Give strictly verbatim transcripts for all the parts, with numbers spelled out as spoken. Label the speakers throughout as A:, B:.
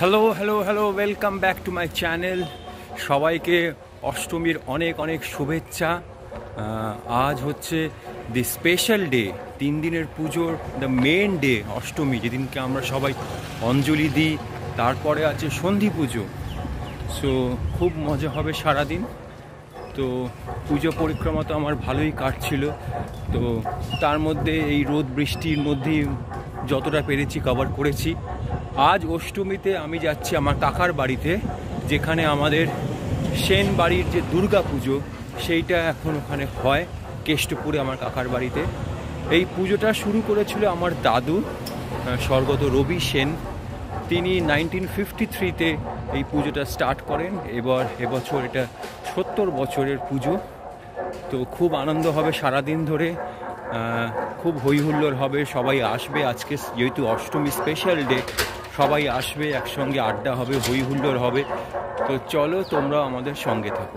A: Hello hello hello welcome back to my channel. সবাইকে অষ্টমীর অনেক অনেক শুভেচ্ছা। আজ হচ্ছে দি স্পেশাল ডে, তিন দিনের পুজোর দ্য মেন ডে অষ্টমী, যেদিনকে আমরা সবাই অঞ্জলি দিই। তারপরে আছে সন্ধি পুজো। সো খুব মজা হবে সারাদিন। তো পুজো পরিক্রমা তো আমার ভালোই কাটছিল। তো তার মধ্যে এই রোদ বৃষ্টির মধ্যেই যতটা পেরেছি কভার করেছি। আজ অষ্টমীতে আমি যাচ্ছি আমার কাকার বাড়িতে, যেখানে আমাদের সেন বাড়ির যে দুর্গা পুজো সেইটা এখন ওখানে হয় কেষ্টপুরে আমার কাকার বাড়িতে। এই পুজোটা শুরু করেছিল আমার দাদু স্বর্গত রবি সেন। তিনি নাইনটিন ফিফটি থ্রিতে এই পুজোটা স্টার্ট করেন। এবার এবছর এটা সত্তর বছরের পুজো। তো খুব আনন্দ হবে সারাদিন ধরে, খুব হইহুল্লোড় হবে, সবাই আসবে। আজকে যেহেতু অষ্টমী স্পেশাল ডে, সবাই আসবে, একসঙ্গে আড্ডা হবে, হইহুল্লোড় হবে। তো চলো তোমরা আমাদের সঙ্গে থাকো।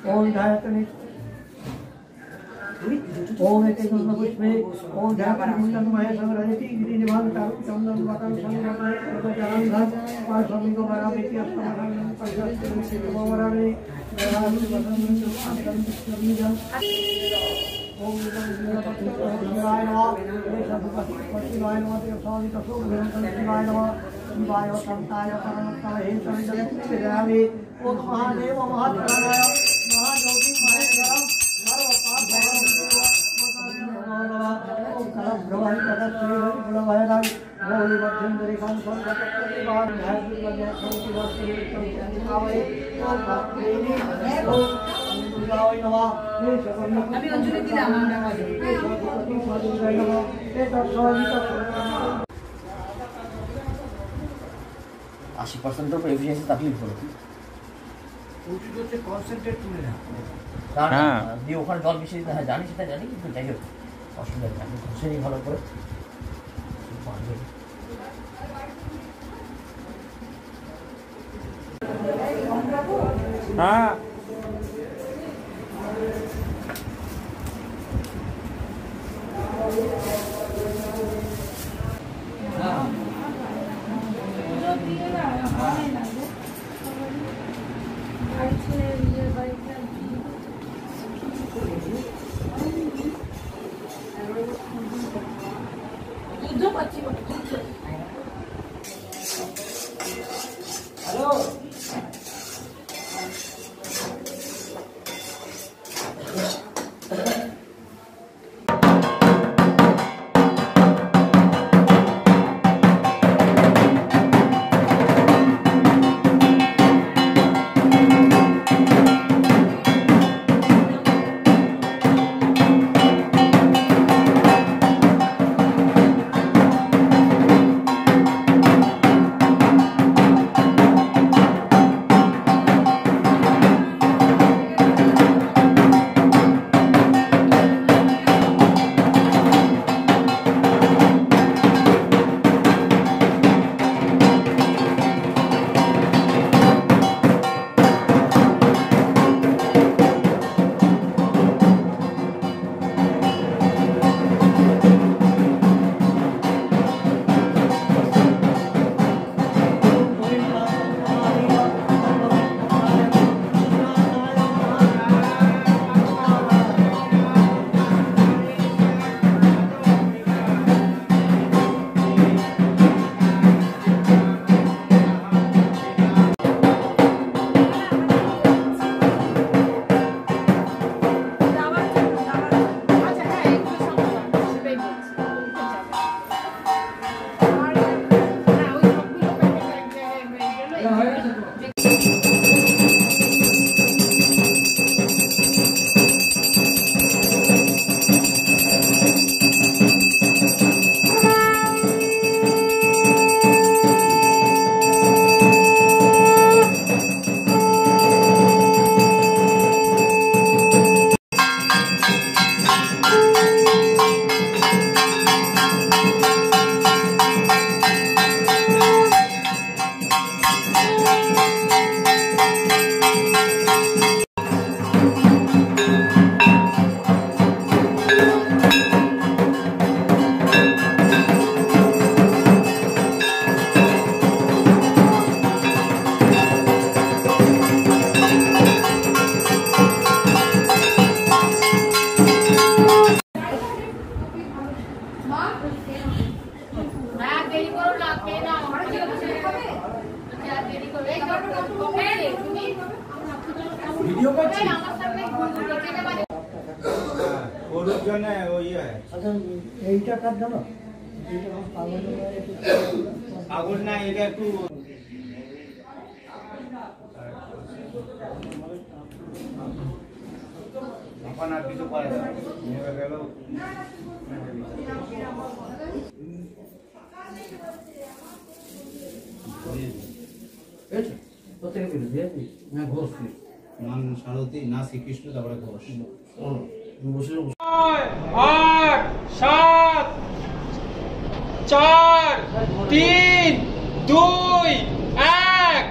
A: ओम एक चंद्र पुष्पे ओम ध्यान मुंडन महेश रजति गिरि निभान तारु चंदन वातान संगमय प्रजान धन पार स्वामी को बरा बेटी अष्टमन परिषद से कुमारा ने राम वसन आनंद स्वामी जन ओम शिवाय नमः हे सदपति शिवाय नमः देव स्वामी तसो शिवाय नमः शिवाय संताय परमत्तम हे संजय विरामे ओम महादेव महादेवाय महायोगी महेश्वरम
B: আশি পার্সেন্টের উপর এফিসিয়েন্সি থাকলেই ভালো।
C: কনসেন্ট্রেট তুলে না,
B: হ্যাঁ দিয়ে ওখানে জল বেশি দিতে হয়, জানি সেটা জানি, কিন্তু যাই হোক অসুবিধা নেই, ঘষে নিই ভালো করে।
A: হ্যাঁ
C: হ্যালো ভিডিও করছি
D: ওর জন্য ওই
C: আচ্ছা এইটা কার জানো এইটা
D: আগুন না এটা একটু এখন আর কিছু পারে না নিয়ে গেল মান সারথী না শ্রীকৃষ্ণ তারপরে ঘোষ
E: आठ सात चार तीन दुई एक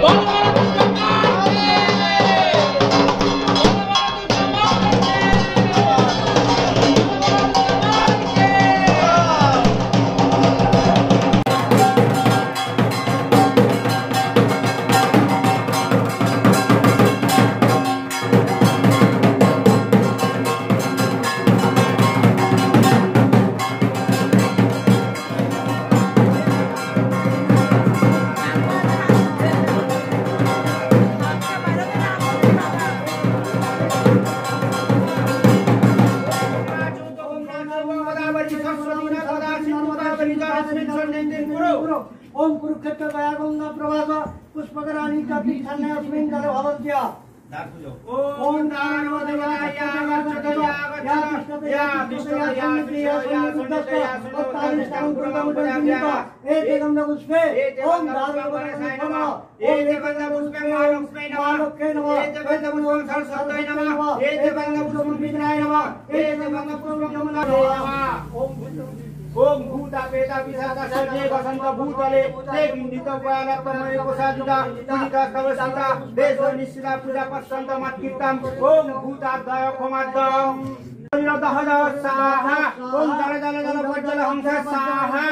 C: ओम कुरुक्षेत्र गया गंगा प्रवाह पुष्पकराणी का तीर्थन्य अस्मिन् जले भवन्त्या ओम नारायण देवाय या गच्छतया या विष्णुतया विष्णुतया संवित्रिया संवित्तस्य उत्तारिष्टां पुरुषमुद्रविन्दिता एते गन्धपुष्पे ओम दारुवरसाय नमः एते गन्धपुष्पे महालक्ष्मी नमः एते गन्धपुष्पं सरस्वत्यै नमः एते गन्धपुष्पं विद्राय नमः एते गन्धपुष्पं यमुनाय नमः ओम ओम भूता पेता पिशाचा सर्वे वसंत भूतले ते बिंदित पयानत्तमय कोसादिता पुनिता कवसिता देश निश्चिता पूजा पश्चंत मत्कीर्तम ओम भूता दय क्षमाद्दम निरदहद साहा ओम जल जल जल वज्जल हंस साहा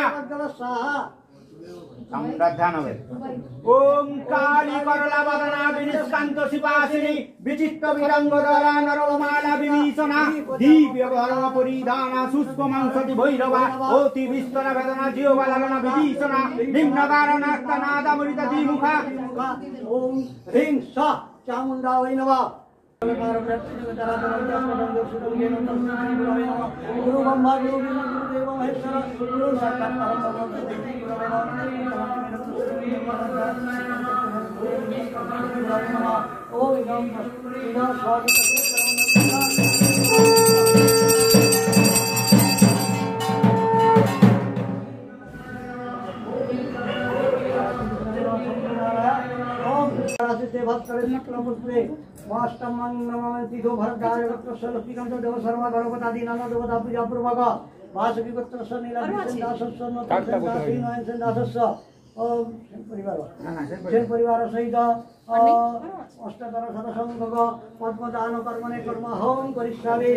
C: ध्यान হবে ओम काली करला बदना विनिष्कांत शिवासिनी विचित्र विरंगधरा नरमाला विभीषणा दिव्य भरण परिधाना शुष्क मांसति भैरवा अति विस्तर वेदना जीवा ललना विभीषणा निम्न कारणस्थ नादमृत दिमुखा ओम ह्रीं सा चामुंडा वै नमः गुरु ब्रह्मा गुरु विष्णु गुरु देव महेश्वर गुरु साक्षात् परब्रह्म ओम इदं इदं स्वागतं भक्तरे वास्तवं नमन्ति दो भरदाय वक्त्रस्य लक्ष्मीकान्त देव सर्व गणपतादि नाना देवता पूजा पूर्वक वासुकी गोत्रस्य नीलकण्ठस्य नयनस्य दासस्य परिवार सेन परिवार सहित अष्टतर शतसंख्यक पद्मदान कर्मणे कर्म होम करिष्यामि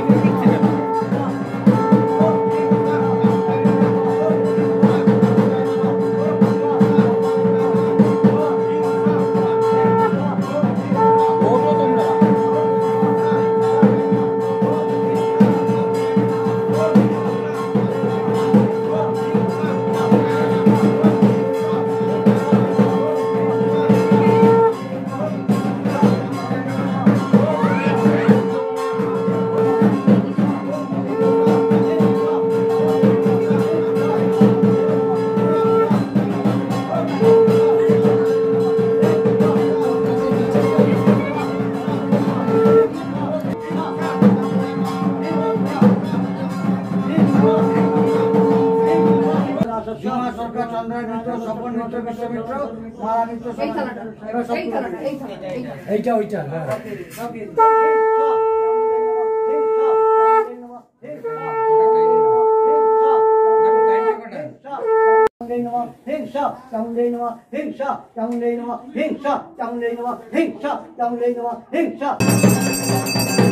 C: এইটা ওইটা হিংসা চামুণ্ডাই নমঃ হিংসা চামুণ্ডাই নমঃ হিংসা চামুণ্ডাই নমঃ হিংসা চামুণ্ডাই নমঃ হিংসা